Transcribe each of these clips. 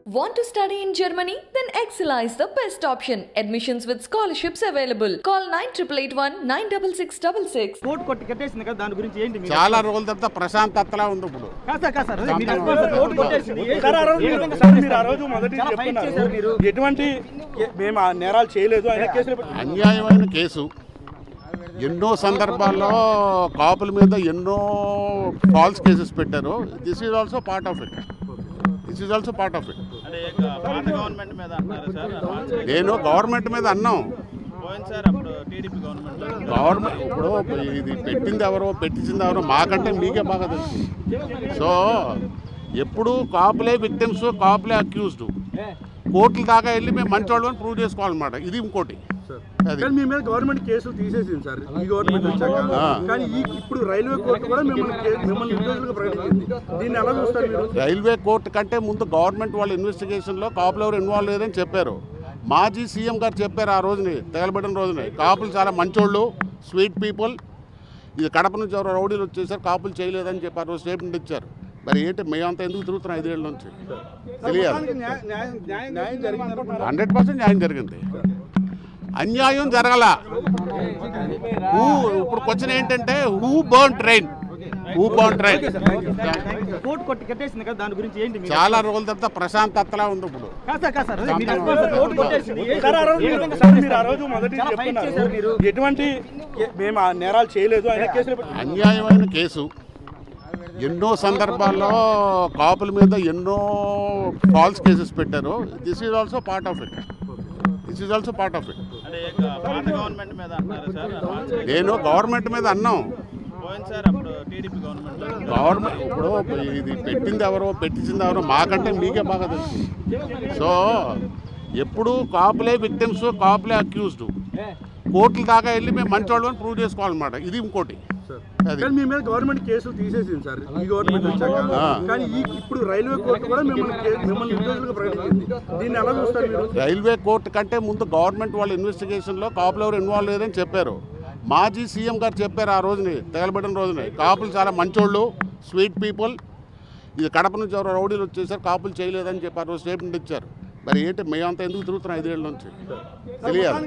Want to study in Germany? Then Excella is the best option. Admissions with scholarships available. Call 9881 96666. కోట్ కొట్టి కట్టేసింది కదా దాని గురించి ఏంటి మీరు చాలా రోజుల తర్వాత ప్రశాంతతలా ఉంది ఇప్పుడు సార్ మీరు కోట్ కొట్టేసింది సార్ ఆ రోజు మొదటి చెప్తున్నారు మీరు ఎటువంటి మేము నేరాలు చేయలేదు ఆయన కేసులు అన్యాయమైన కేసు ఎన్నో సందర్భాల్లో కాపుల మీద ఎన్నో ఫాల్స్ కేసెస్ పెట్టారు. This is also part of it. నేను గవర్నమెంట్ మీద అన్నాం. గవర్నమెంట్ ఇప్పుడు ఇది పెట్టింది ఎవరో పెట్టించింది ఎవరో మాకంటే మీకే బాగా తెలుసు. సో ఎప్పుడు కాపులే విక్టిమ్స్, కాపులే అక్యూజ్డ్. కోర్టుల దాకా వెళ్ళి మేము మంచి వాళ్ళని ప్రూవ్ చేసుకోవాలన్నమాట. ఇది ఇంకోటి. మీ మీద గవర్నమెంట్ కేసులు తీసేసింది సార్ ఈ గవర్నమెంట్ వచ్చాక. కానీ ఇప్పుడు రైల్వే కోర్టు కూడా మిమ్మల్ని నిర్దోషులుగా ప్రకటించింది. దీన్ని ఎలా చూస్తారు మీరు? రైల్వే కోర్టు కంటే ముందు గవర్నమెంట్ వాళ్ళ ఇన్వెస్టిగేషన్లో కాపులు ఎవరు ఇన్వాల్వ్ లేదని చెప్పారు. మాజీ సీఎం గారు చెప్పారు ఆ రోజుని, తగలబెట్టిన రోజుని. కాపులు చాలా మంచోళ్ళు, స్వీట్ పీపుల్. ఇది కడప నుంచి ఎవరో రౌడీలు వచ్చేసారు, కాపులు చేయలేదని చెప్పారు, స్టేట్మెంట్ ఇచ్చారు. మరి ఏంటి మేమంతా ఎందుకు తిరుగుతున్నాం 5 ఏళ్ళ నుంచి తెలియాలి. 100% న్యాయం జరిగింది. అన్యాయం జరగల. ఇప్పుడు క్వశ్చన్ ఏంటంటే హూ బర్న్ ట్రైన్. కోట్ కొట్టి కట్టేసింది కదా దాని గురించి ఏంటి చాలా రోజుల తర్వాత ప్రశాంతతలా ఉంది ఇప్పుడు. మీరు ఆ రోజు మొదటి చెప్తున్నారు మీరు ఎటువంటి మేము నేరాలు చేయలేదు ఆయన కేసులు అన్యాయమైన కేసు ఎన్నో సందర్భాల్లో కాపుల మీద ఎన్నో ఫాల్స్ కేసెస్ పెట్టారు. This is also part of it. నేను గవర్నమెంట్ మీద అన్నాం. గవర్నమెంట్ ఇప్పుడు ఇది పెట్టింది ఎవరో పెట్టించింది ఎవరో మాకంటే మీకే బాగా తెలుసు. సో ఎప్పుడు కాపులే విక్టిమ్స్, కాపులే అక్యూజ్డ్. కోర్టుల దాకా వెళ్ళి మేము మంచి వాళ్ళని ప్రూవ్ చేసుకోవాలన్నమాట. ఇది ఇంకోటి. మీ మీద గవర్నమెంట్ కేసులు తీసేసింది సార్ ఈ గవర్నమెంట్ వచ్చాక. కానీ ఇప్పుడు రైల్వే కోర్టు కూడా మిమ్మల్ని నిర్దోషులుగా ప్రకటించింది. దీన్ని ఎలా చూస్తారు మీరు? రైల్వే కోర్టు కంటే ముందు గవర్నమెంట్ వాళ్ళ ఇన్వెస్టిగేషన్లో కాపులు ఎవరు ఇన్వాల్వ్ లేదని చెప్పారు. మాజీ సీఎం గారు చెప్పారు ఆ రోజుని, తగలబెట్టిన రోజుని. కాపులు చాలా మంచోళ్ళు, స్వీట్ పీపుల్. ఇది కడప నుంచి ఎవరో రౌడీలు వచ్చేసారు, కాపులు చేయలేదని చెప్పారు, స్టేట్మెంట్ ఇచ్చారు. మరి ఏంటి మేమంతా ఎందుకు తిరుగుతున్నాం 5 ఏళ్ళ నుంచి తెలియాలి.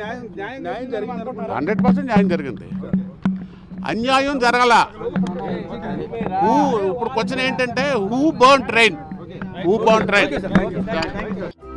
100% న్యాయం జరిగింది. అన్యాయం జరగల. ఇప్పుడు క్వశ్చన్ ఏంటంటే హూ బర్న్ ట్రైన్.